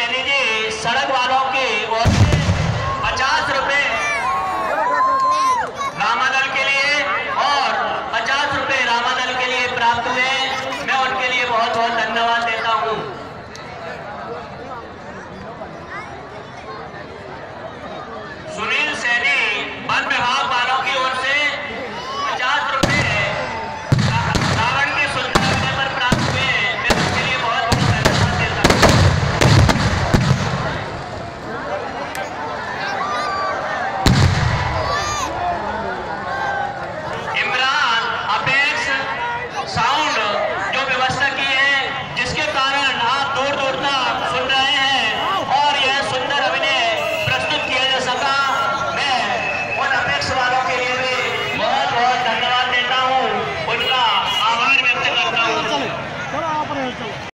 सैनी जी सड़क वालों की ओर से 50 रुपए रामादल के लिए और 50 रुपए रामादल के लिए प्राप्त हुए। मैं उनके लिए बहुत बहुत धन्यवाद देता हूं। सुनील सैनी वन विभाग वालों की ओर से 50 रुपए रावण के सुंदर अभिनय पर प्राप्त हुए। मैं उनके लिए बहुत बहुत धन्यवाद देता हूं। इमरान अपेक्स साउंड जो व्यवस्था की है, जिसके कारण आप दूर दूर तक सुन रहे हैं और यह सुंदर अभिनय प्रस्तुत किया जा सका। मैं उन अपेक्स वालों के लिए भी बहुत बहुत धन्यवाद देता हूं, उनका आभार व्यक्त करता हूं।